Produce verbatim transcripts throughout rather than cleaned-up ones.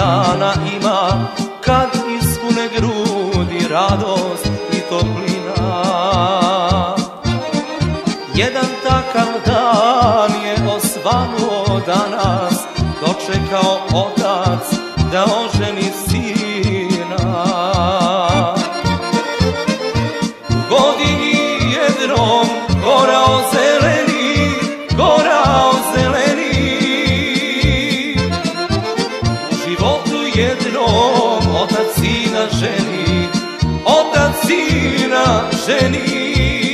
dana ima kad ispune grudi radost i toplina. Jedan takav dan je osvanuo danas, dočekao otac da oženi sina. U godini jednom gorao zeleni, gorao zeleni. U životu jednom otac sina ženi, otac sina ženi.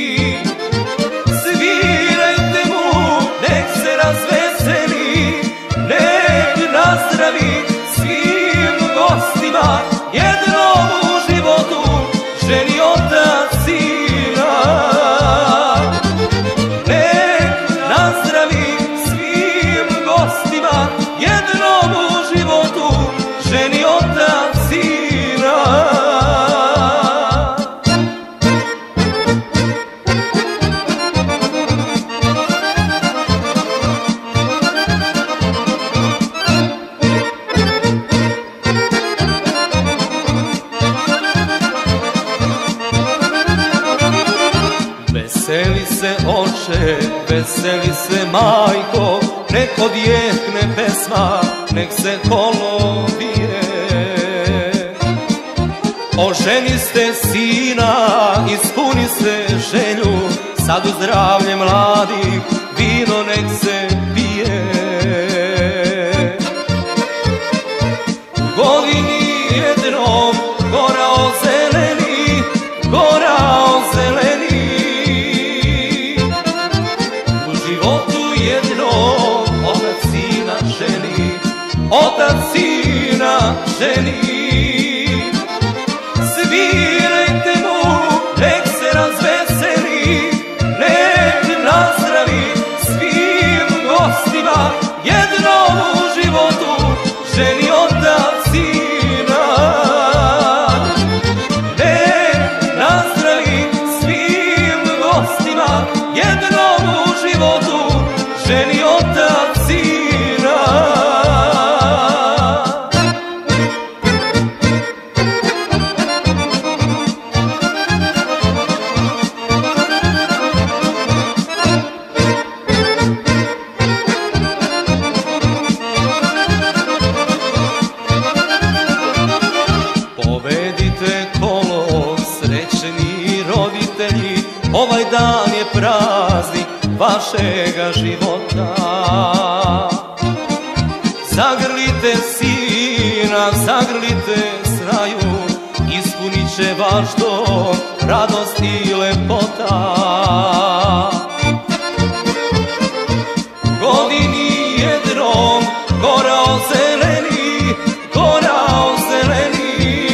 Svirajte mu, nek se razveseli, nek nazdravi svim gostima. Jednom u životu ženi otac sina. Nek nazdravi svim gostima. Jednom u životu ženi otac sina. Veseli se oče, veseli se majko, nek odjekne pesma, nek se kolo bije. Oženi ste sina, ispuni se želju, sad u zdravlje mladih vino nek se pije. U godini jednom gorao zeleni, gorao zeleni. Otac sina ženi. Svirajte mu, nek se razveseli, nek nazdravi svim gostima. Jednom u životu ženi otac sina. Nek nazdravi svim gostima. Jednom u životu ženi otac sina. Povedite kolo, srećni roditelji, ovaj dan je praznik vašega života. Zagrlite sina, zagrlite snaju, ispunit će vaš dom radost i lepota. U godini jednom gorao zeleni, gorao zeleni.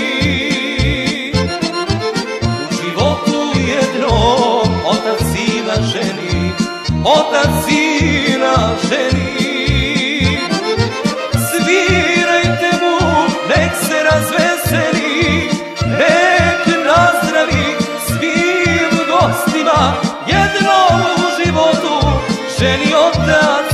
U životu jednom otac sina ženi, otac sina ženi. Svirajte mu, nek se razveseli, nek nazdravi svim gostima. Jednom u životu ženi otac